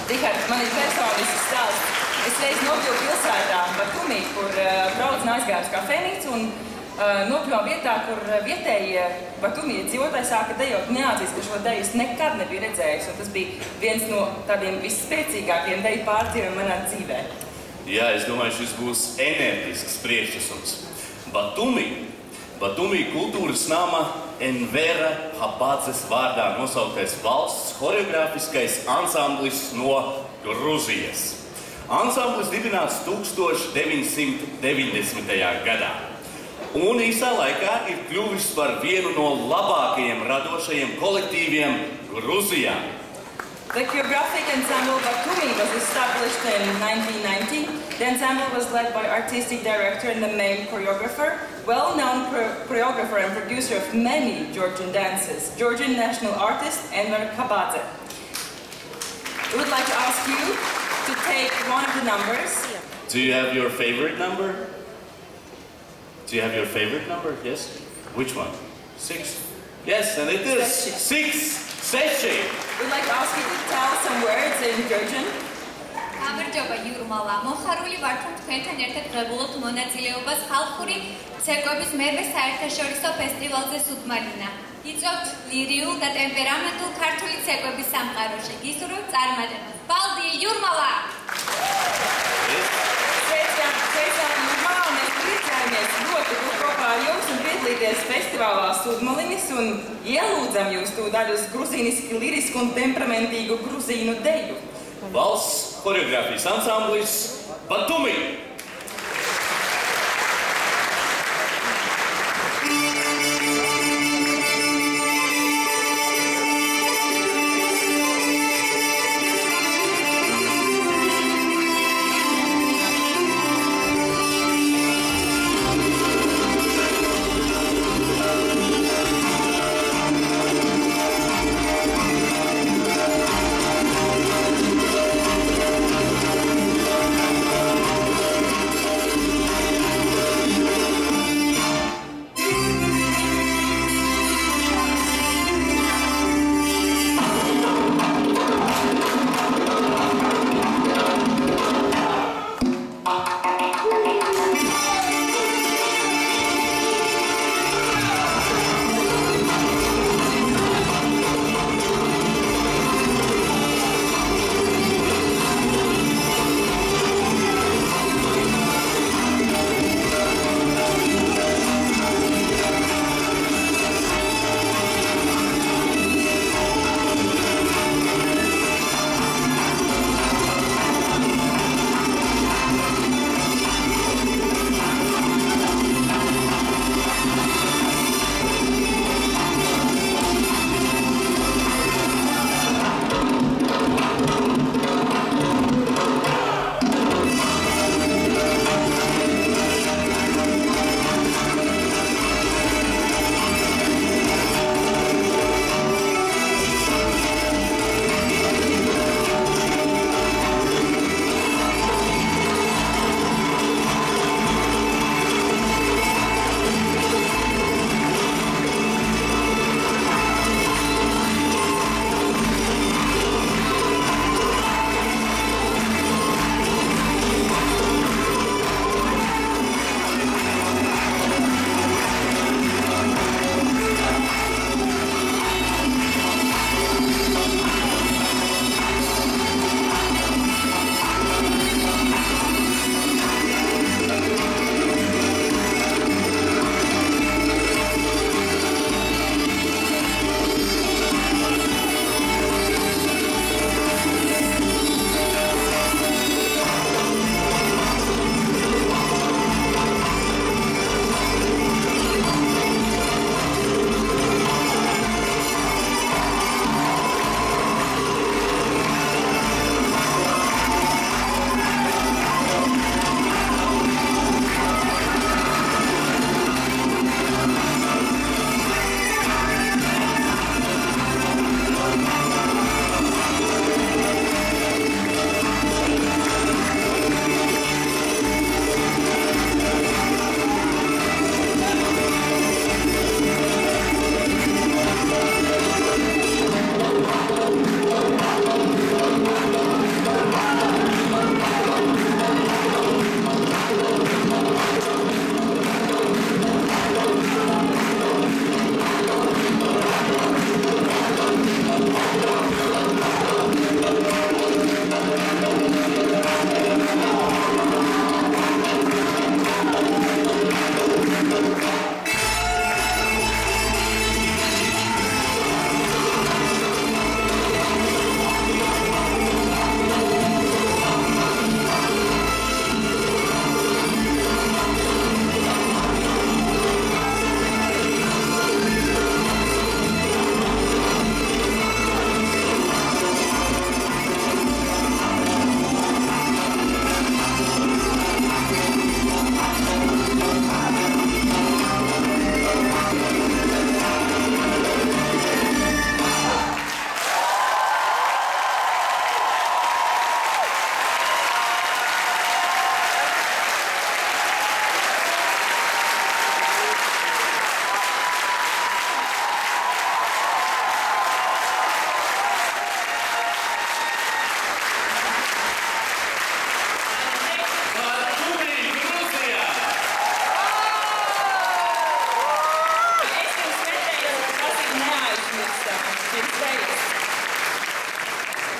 Rihard, man ir personisks stāsts. Es reiz nokļuvu pilsētā Batumi, kur braucu un aizgāju uz kafejnīcu un nokļuvu vietā, kur vietējie Batumi iedzīvotāji sāka dejot. Neatzīst, ka šo deju es nekad nebiju redzējis, un tas bija viens no tādiem visspēcīgākajiem deju pārdzīviem manā dzīvē. Jā, es domāju, šis būs enerģisks priekšnesums. Batumi kultūras nama Envera Habadzes vārdā nosauktais valsts horeogrāfiskais ansamblis no Gruzijas. Ansamblis dibināts 1990. gadā. Un īsā laikā ir kļuvis par vienu no labākajiem radošajiem kolektīviem Gruzijā. The choreographic ensemble Batumi was established in 1990. The ensemble was led by artistic director and the main choreographer, well-known choreographer and producer of many Georgian dances, Georgian national artist Enver Habadze. We would like to ask you to take one of the numbers. Do you have your favorite number? Do you have your favorite number? Yes? Which one? 6? Yes, and it is 6. Seši. We'd like to ask you to tell some words in Georgian. გამარჯობა იურმალა. მოხარული ვარ რომ თქვენთან ერთად ღებულობთ მონაწილეობას ხალხური ცეკვების მერვე საერთაშორისო ფესტივალზე სუდმალინა. იწვევთ ლირიულ და ტემპერამენტულ ქართული ცეკვების სამყაროში. გისურვებთ წარმატებას. Paldi, Jurmala! Sveicām Jurmalā, un mēs priecājamies ļoti būt kopā ar jums un piedalīties festivālā Sudmalinis un ielūdzam jūs tūdaļ uz gruzīniski, lirisku un temperamentīgu gruzīnu deju. Valsts horeogrāfijas ansamblis Batumi!